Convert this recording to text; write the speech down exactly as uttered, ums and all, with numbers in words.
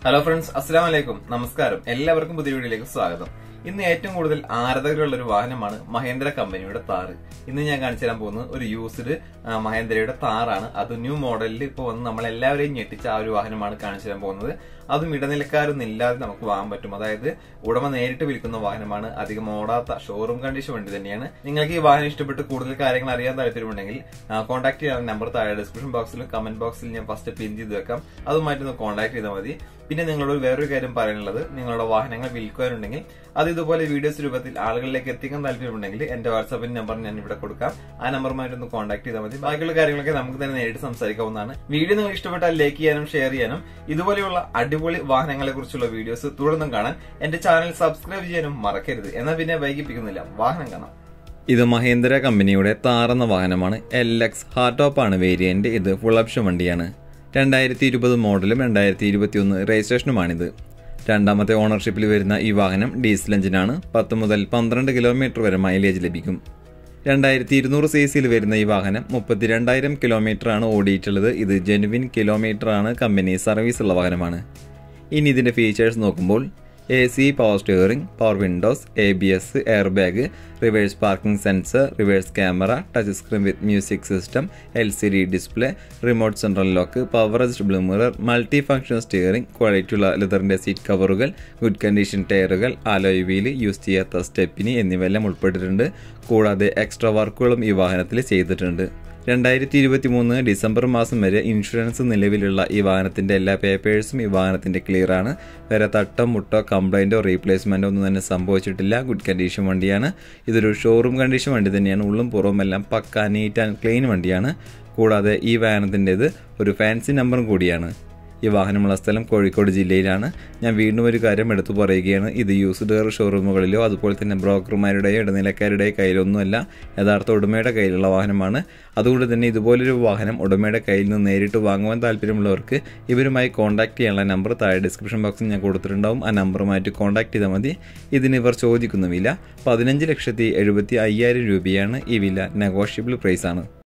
Hello friends, അസ്സലാമു അലൈക്കും. നമസ്കാരം. എല്ലാവർക്കും പുതിയ വീഡിയോയിലേക്ക് സ്വാഗതം. ഇന്ന് ഏറ്റവും കൂടുതൽ ആരാധകരുള്ള ഒരു വാഹനമാണ് മഹീന്ദ്ര കമ്പനിയുടെ താർ. ഇന്ന് ഞാൻ കാണിച്ചു തരാൻ പോകുന്നത് ഒരു യൂസ്ഡ് മഹീന്ദ്രയുടെ താറാണ്. അത് ന്യൂ മോഡലിൽ ഇപ്പോൾ വന്ന് നമ്മളെല്ലാവരെയും ഞെട്ടിച്ച ആ ഒരു വാഹനമാണ് കാണിച്ചു തരാൻ പോകുന്നത്. അതും ഇടനിലക്കാരൊന്നും ഇല്ലാതെ നമുക്ക് വാങ്ങാൻ പറ്റും. അതായത് ഉടമ നേരിട്ട് വിൽക്കുന്ന വാഹനമാണ്. അധികം ഓടാത്ത ഷോറൂം കണ്ടീഷൻ വണ്ടി തന്നെയാണ്. നിങ്ങൾക്ക് ഈ വാഹനം ഇഷ്ടപ്പെട്ട് കൂടുതൽ കാര്യങ്ങൾ അറിയാൻ താല്പര്യമുണ്ടെങ്കിൽ കോൺടാക്ട് ചെയ്യാൻ നമ്പർ താഴെ ഡിസ്ക്രിപ്ഷൻ ബോക്സിലും കമന്റ് ബോക്സിൽ ഞാൻ ഫസ്റ്റ് പിൻ ചെയ്ത് വെക്കാം. അതുമായിട്ട് ഒന്ന് കോൺടാക്ട് ചെയ്താൽ മതി. പിന്നെ നിങ്ങളോട് വേറൊരു കാര്യം പറയാനുള്ളത്, നിങ്ങളുടെ വാഹനങ്ങൾ വിൽക്കുവാനുണ്ടെങ്കിൽ അത് ഇതുപോലെ വീഡിയോസ് രൂപത്തിൽ ആളുകളിലേക്ക് എത്തിക്കാൻ താല്പര്യമുണ്ടെങ്കിൽ എന്റെ വാട്സാപ്പിന്റെ നമ്പർ ഞാൻ ഇവിടെ കൊടുക്കാം. ആ നമ്പറുമായിട്ടൊന്ന് കോൺടാക്ട് ചെയ്താൽ മതി. ബാക്കിയുള്ള കാര്യങ്ങളൊക്കെ നമുക്ക് തന്നെ നേരിട്ട് സംസാരിക്കാവുന്നതാണ്. വീഡിയോ നിങ്ങൾ ഇഷ്ടപ്പെട്ടാൽ ലൈക്ക് ചെയ്യാനും ഷെയർ ചെയ്യാനും ഇതുപോലെയുള്ള അടിപൊളി വാഹനങ്ങളെ കുറിച്ചുള്ള വീഡിയോസ് തുടർന്നും കാണാൻ എന്റെ ചാനൽ സബ്സ്ക്രൈബ് ചെയ്യാനും മറക്കരുത്. എന്നാൽ പിന്നെ വൈകിപ്പിക്കുന്നില്ല, വാഹനം കാണാം. ഇത് മഹീന്ദ്ര കമ്പനിയുടെ താർ എന്ന വാഹനമാണ്. എൽ എക്സ് ഹാർഡ് ടോപ്പ് ആണ് വേരിയന്റ്. ഇത് ഫുൾ ഓപ്ഷൻ വണ്ടിയാണ്. രണ്ടായിരത്തി ഇരുപത് മോഡലും രണ്ടായിരത്തി ഇരുപത്തി ഒന്ന് രജിസ്ട്രേഷനുമാണിത്. രണ്ടാമത്തെ ഓണർഷിപ്പിൽ വരുന്ന ഈ വാഹനം ഡീസൽ എഞ്ചിനാണ്. പത്ത് മുതൽ പന്ത്രണ്ട് കിലോമീറ്റർ വരെ മൈലേജ് ലഭിക്കും. രണ്ടായിരത്തി ഇരുന്നൂറ് സി സിയിൽ വരുന്ന ഈ വാഹനം മുപ്പത്തിരണ്ടായിരം കിലോമീറ്റർ ആണ് ഓടിയിട്ടുള്ളത്. ഇത് ജെനുവിൻ കിലോമീറ്റർ ആണ്. കമ്പനി സർവീസ് ഉള്ള വാഹനമാണ്. ഇനി ഇതിന്റെ ഫീച്ചേഴ്സ് നോക്കുമ്പോൾ A C, power steering, power windows, A B S, air bag, reverse parking sensor, reverse camera, touch screen with music system, L C D display, remote central lock, power adjustable mirror, multi function steering, ക്വാളിറ്റിയുള്ള ലെതറിന്റെ seat കവറുകൾ, good condition ടയറുകൾ, alloy wheel, use ചെയ്യാത്ത stepney എന്നിവയെല്ലാം ഉൾപ്പെട്ടിട്ടുണ്ട്. കൂടാതെ extra വർക്കുകളും ഈ വാഹനത്തിൽ ചെയ്തിട്ടുണ്ട്. രണ്ടായിരത്തി ഇരുപത്തി മൂന്ന് ഡിസംബർ മാസം വരെ ഇൻഷുറൻസ് നിലവിലുള്ള ഈ വാഹനത്തിന്റെ എല്ലാ പേപ്പേഴ്സും ഈ വാഹനത്തിന്റെ ക്ലിയർ ആണ്. വേറെ തട്ടോ മുട്ടോ കംപ്ലൈന്റോ റീപ്ലേസ്മെന്റോ ഒന്നും തന്നെ സംഭവിച്ചിട്ടില്ല. ഗുഡ് കണ്ടീഷൻ വണ്ടിയാണ്. ഇതൊരു ഷോറൂം കണ്ടീഷൻ വണ്ടി തന്നെയാണ്. ഉള്ളും പുറവും എല്ലാം പക്ക നീറ്റ് ആൻഡ് ക്ലീൻ വണ്ടിയാണ്. കൂടാതെ ഈ വാഹനത്തിൻ്റെത് ഒരു ഫാൻസി നമ്പറും കൂടിയാണ്. ഈ വാഹനമുള്ള സ്ഥലം കോഴിക്കോട് ജില്ലയിലാണ്. ഞാൻ വീണ്ടും ഒരു കാര്യം എടുത്തു പറയുകയാണ്. ഇത് യൂസ്ഡ് കാർ ഷോറൂമുകളിലോ അതുപോലെ തന്നെ ബ്രോക്കർമാരുടെയോ ഇടനിലക്കാരുടെയോ കയ്യിലൊന്നുമല്ല, യഥാർത്ഥ ഉടമയുടെ കയ്യിലുള്ള വാഹനമാണ്. അതുകൊണ്ട് തന്നെ ഇതുപോലൊരു വാഹനം ഉടമയുടെ കയ്യിൽ നിന്ന് നേരിട്ട് വാങ്ങുവാൻ താല്പര്യമുള്ളവർക്ക് ഇവരുമായി കോൺടാക്ട് ചെയ്യാനുള്ള നമ്പർ താഴെ ഡിസ്ക്രിപ്ഷൻ ബോക്സിൽ ഞാൻ കൊടുത്തിട്ടുണ്ടാവും. ആ നമ്പറുമായിട്ട് കോൺടാക്ട് ചെയ്താൽ മതി. ഇതിന് ഇവർ ചോദിക്കുന്ന വില പതിനഞ്ച് ലക്ഷത്തി എഴുപത്തി അയ്യായിരം രൂപയാണ്. ഈ വില നെഗോഷ്യബിൾ പ്രൈസ് ആണ്.